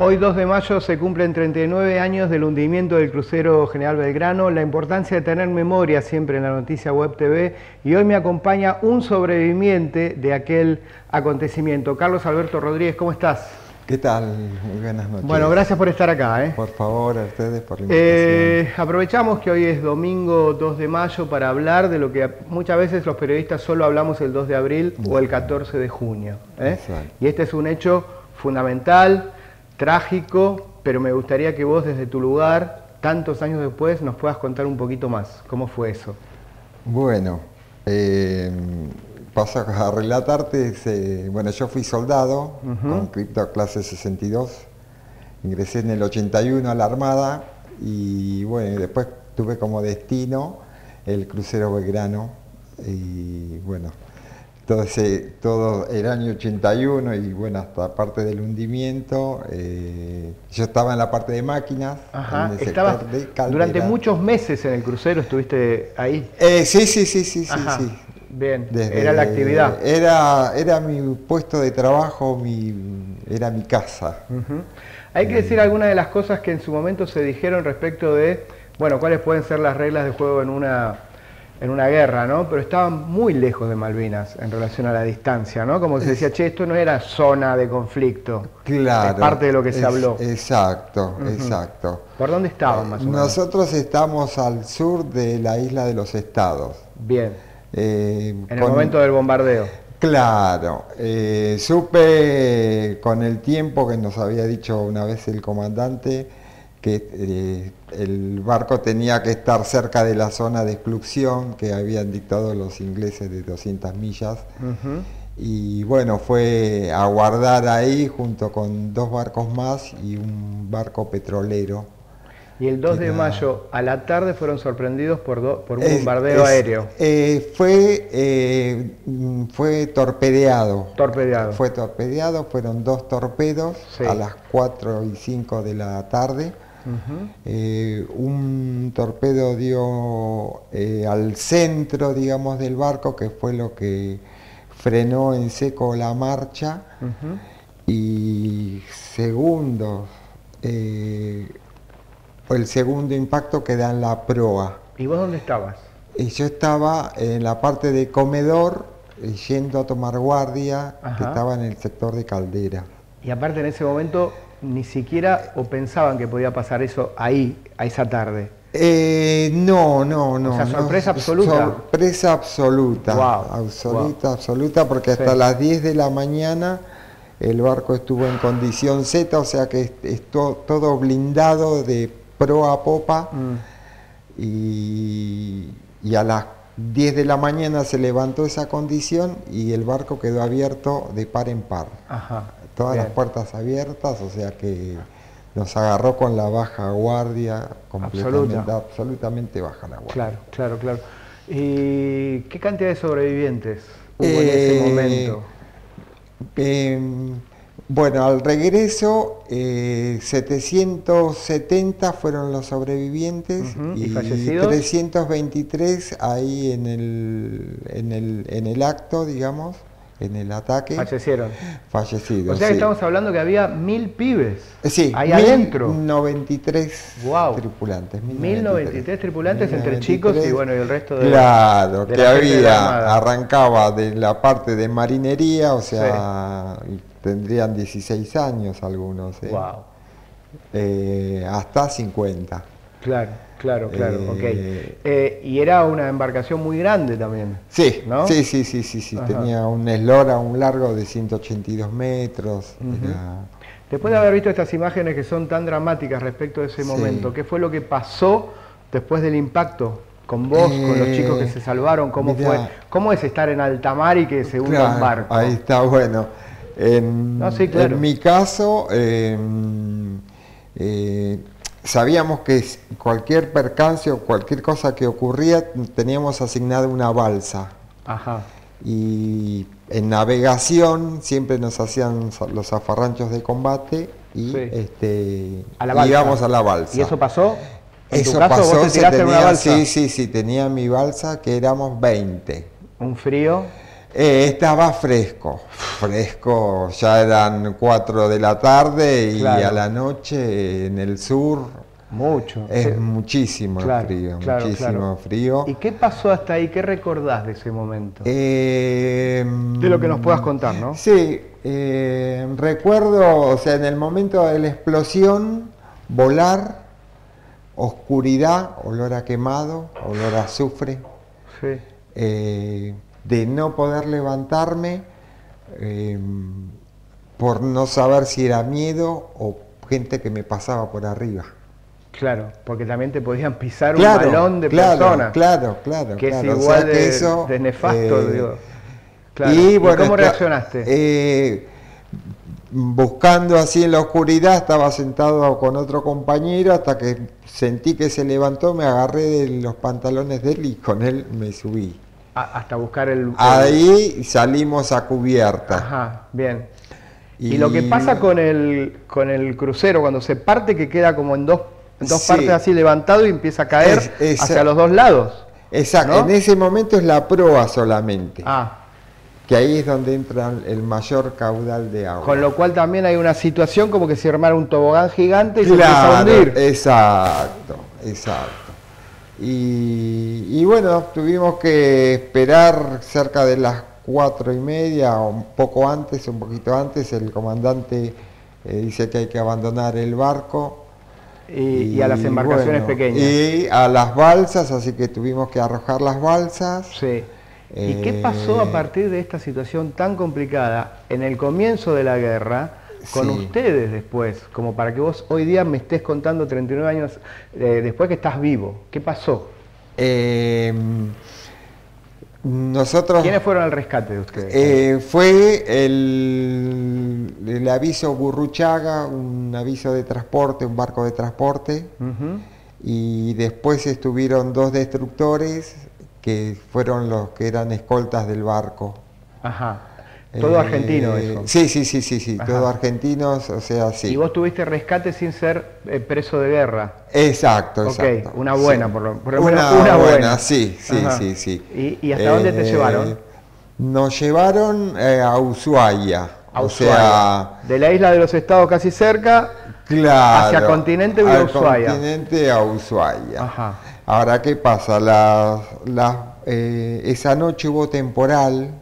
Hoy 2 de mayo se cumplen 39 años del hundimiento del crucero General Belgrano, la importancia de tener memoria siempre en la Noticia Web TV, y hoy me acompaña un sobreviviente de aquel acontecimiento. Carlos Alberto Rodríguez, ¿cómo estás? ¿Qué tal? Muy buenas noches. Bueno, gracias por estar acá. Por favor, a ustedes por la invitación. Aprovechamos que hoy es domingo 2 de mayo para hablar de lo que muchas veces los periodistas solo hablamos el 2 de abril o el 14 de junio. Y este es un hecho fundamental, trágico, pero me gustaría que vos desde tu lugar, tantos años después, nos puedas contar un poquito más. ¿Cómo fue eso? Bueno, paso a relatarte. Bueno, yo fui soldado, conscripto a clase 62, ingresé en el 81 a la Armada y bueno, después tuve como destino el crucero Belgrano y bueno, todo el año 81 y bueno, hasta parte del hundimiento, yo estaba en la parte de máquinas, en el sector de Caldera. Durante muchos meses en el crucero estuviste ahí. Sí. Bien, era la actividad. Era mi puesto de trabajo, era mi casa. Hay que decir algunas de las cosas que en su momento se dijeron respecto de, bueno, cuáles pueden ser las reglas de juego en una guerra, ¿no? Pero estaban muy lejos de Malvinas en relación a la distancia, ¿no? Como se decía, che, esto no era zona de conflicto. Claro. Es parte de lo que se habló. Exacto. ¿Por dónde estaban más o menos? Nosotros estamos al sur de la isla de los Estados. Bien. En el momento del bombardeo. Claro. Supe con el tiempo que nos había dicho una vez el comandante que el barco tenía que estar cerca de la zona de exclusión que habían dictado los ingleses de 200 millas. Y bueno, fue a guardar ahí junto con 2 barcos más y un barco petrolero. Y el 2 de mayo a la tarde fueron sorprendidos por un bombardeo aéreo. Fue torpedeado. Torpedeado. Fueron 2 torpedos a las 4 y 5 de la tarde. Un torpedo dio al centro, digamos, del barco, que fue lo que frenó en seco la marcha. Y el segundo impacto queda en la proa. ¿Y vos dónde estabas? Yo estaba en la parte de comedor, yendo a tomar guardia, que estaba en el sector de Caldera. Y aparte en ese momento ni siquiera pensaban que podía pasar eso ahí, a esa tarde. No. O sea, sorpresa absoluta. Sorpresa absoluta. Wow. Absoluta, porque hasta las 10 de la mañana el barco estuvo en condición Z, o sea que todo blindado de proa a popa, y a las 10 de la mañana se levantó esa condición y el barco quedó abierto de par en par. Todas las puertas abiertas, o sea que nos agarró con la baja guardia, absolutamente baja la guardia. Claro. ¿Y qué cantidad de sobrevivientes hubo en ese momento? Bueno, al regreso 770 fueron los sobrevivientes y fallecidos 323 ahí en el acto, digamos, en el ataque. Fallecidos. O sea que estamos hablando que había 1000 pibes ahí 1093 tripulantes. 1093 tripulantes entre chicos y bueno, y el resto de Claro, que arrancaba de la parte de marinería, o sea, tendrían 16 años algunos, hasta 50. Claro, ok. Y era una embarcación muy grande también. Sí, ¿no? Sí. Tenía un eslora, un largo de 182 metros. Después de haber visto estas imágenes que son tan dramáticas respecto de ese momento, ¿qué fue lo que pasó después del impacto? Con vos, con los chicos que se salvaron, ¿cómo fue? ¿Cómo es estar en alta mar y que se hunda un barco? Ahí está, bueno. En mi caso, sabíamos que cualquier percance o cualquier cosa que ocurría, teníamos asignada una balsa. Y en navegación siempre nos hacían los zafarranchos de combate y íbamos a la balsa. ¿Y eso pasó? ¿En tu caso vos te tiraste en una balsa? Sí, tenía mi balsa, que éramos 20. ¿Un frío? Estaba fresco, ya eran 4 de la tarde y Claro. a la noche en el sur Mucho. es muchísimo Claro, frío, claro, muchísimo claro. frío. ¿Y qué pasó hasta ahí? ¿Qué recordás de ese momento? De lo que nos puedas contar, ¿no? Sí, recuerdo, o sea, en el momento de la explosión, volar, oscuridad, olor a quemado, olor a azufre. Sí. De no poder levantarme por no saber si era miedo o gente que me pasaba por arriba. Claro, porque también te podían pisar un Claro, balón de claro, personas. claro, Que es claro. O igual sea que eso, de nefasto, digo. Claro. Y ¿Y bueno, cómo reaccionaste? buscando así en la oscuridad, estaba sentado con otro compañero hasta que sentí que se levantó, me agarré de los pantalones de él y con él me subí. Hasta buscar el... Ahí salimos a cubierta. Ajá, bien. Y lo que pasa con el crucero, cuando se parte, que queda como en dos Sí. partes así levantado y empieza a caer hacia los dos lados. Exacto, ¿no? en ese momento es la proa solamente, Ah, que ahí es donde entra el mayor caudal de agua. con lo cual también hay una situación como que se armara un tobogán gigante y se empieza a Claro, hundir. exacto, exacto. Y bueno, tuvimos que esperar cerca de las 4:30, o un poco antes, un poquito antes, el comandante dice que hay que abandonar el barco. Y a las embarcaciones bueno, pequeñas. Y a las balsas, así que tuvimos que arrojar las balsas. Sí. ¿Y qué pasó a partir de esta situación tan complicada en el comienzo de la guerra con Sí. ustedes después? Como para que vos hoy día me estés contando 39 años después que estás vivo. ¿Qué pasó? Nosotros... ¿Quiénes fueron al rescate de ustedes? Fue el aviso Gurruchaga, un aviso de transporte, un barco de transporte, y después estuvieron 2 destructores que fueron los que eran escoltas del barco. Ajá. Todo argentino eso. Sí, Ajá. todo argentinos, o sea, sí. Y vos tuviste rescate sin ser preso de guerra. Exacto, Ok, exacto. una buena, sí. por lo menos Una buena. buena, sí. ¿Y hasta dónde te llevaron? Nos llevaron a Ushuaia. A O Ushuaia. sea, De la isla de los Estados casi cerca, claro, hacia continente vía Ushuaia. Continente a Ushuaia. Ajá. Ahora, ¿qué pasa? Esa noche hubo temporal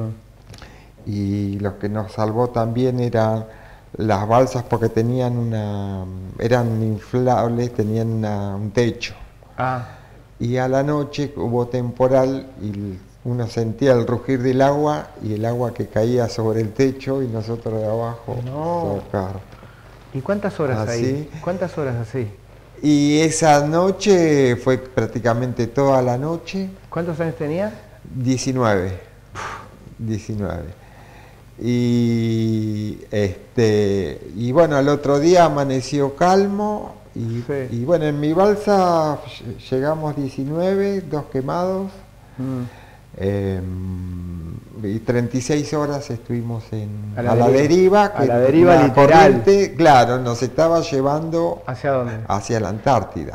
y lo que nos salvó también eran las balsas porque eran inflables, tenían un techo. Ah, Y a la noche hubo temporal y uno sentía el rugir del agua y el agua que caía sobre el techo y nosotros de abajo No. sacar. ¿y cuántas horas ¿Así? ahí? ¿Cuántas horas así? Y esa noche fue prácticamente toda la noche, ¿Cuántos años tenías? 19. Y bueno, al otro día amaneció calmo y, Sí. y bueno, en mi balsa llegamos 19, 2 quemados. Y 36 horas estuvimos A a la la deriva. deriva, A la deriva la literal. corriente, claro, nos estaba llevando ¿Hacia dónde? hacia la Antártida.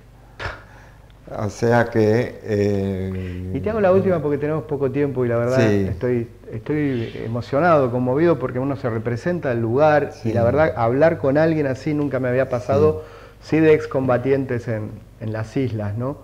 O sea que... Y te hago la última porque tenemos poco tiempo y la verdad Sí. estoy emocionado, conmovido porque uno se representa el lugar Sí. y la verdad hablar con alguien así nunca me había pasado, sí de excombatientes en las islas, ¿no?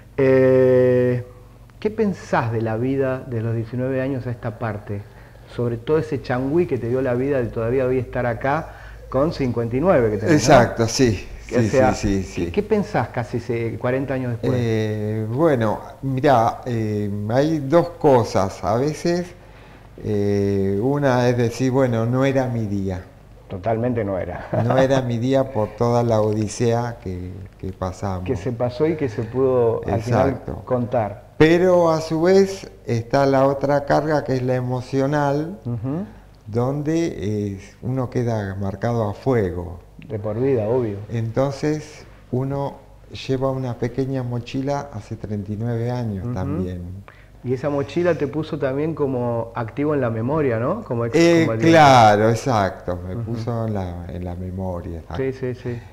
¿Qué pensás de la vida de los 19 años a esta parte? Sobre todo ese changüí que te dio la vida de todavía hoy estar acá con 59 que tenés, ¿no? Exacto, sí. O sea, Sí. ¿qué pensás casi 40 años después? Bueno, mirá, hay 2 cosas. A veces, una es decir, bueno, no era mi día. Totalmente no era. No era mi día por toda la odisea que pasamos. Que se pasó y que se pudo al final Exacto. contar. Pero a su vez está la otra carga que es la emocional, donde uno queda marcado a fuego. De por vida, obvio. Entonces uno lleva una pequeña mochila hace 39 años también. Y esa mochila te puso también como activo en la memoria, ¿no? Como el Claro, exacto, me puso en la memoria. Sí.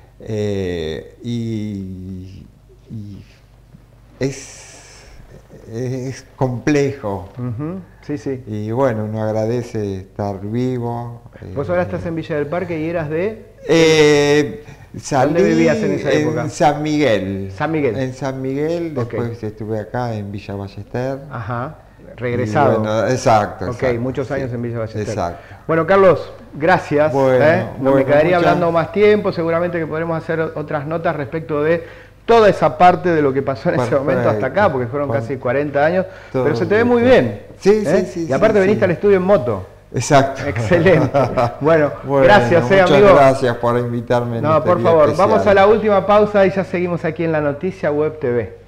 Y es es complejo. Sí, sí. Y bueno, uno agradece estar vivo. Vos ahora estás en Villa del Parque y eras de... Salí ¿Dónde vivías en esa época? En San Miguel. San Miguel. En San Miguel, después estuve acá en Villa Ballester. Ajá. Regresado. Bueno, exacto. Ok, muchos años en Villa Ballester. Exacto. Bueno, Carlos, gracias. No me quedaría hablando más tiempo, seguramente que podremos hacer otras notas respecto de toda esa parte de lo que pasó en ese momento hasta acá, porque fueron casi 40 años, pero se te ve muy bien. Sí, sí. Y aparte viniste al estudio en moto. Exacto. Excelente. Bueno, gracias, muchas amigo. Gracias por invitarme. No, por favor, vamos a la última pausa y ya seguimos aquí en la Noticia Web TV.